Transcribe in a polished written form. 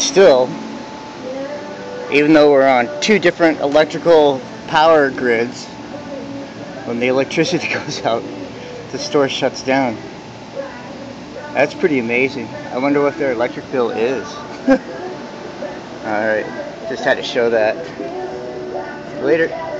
still, even though we're on two different electrical power grids, when the electricity goes out, the store shuts down. That's pretty amazing. I wonder what their electric bill is. Alright, just had to show that. Later.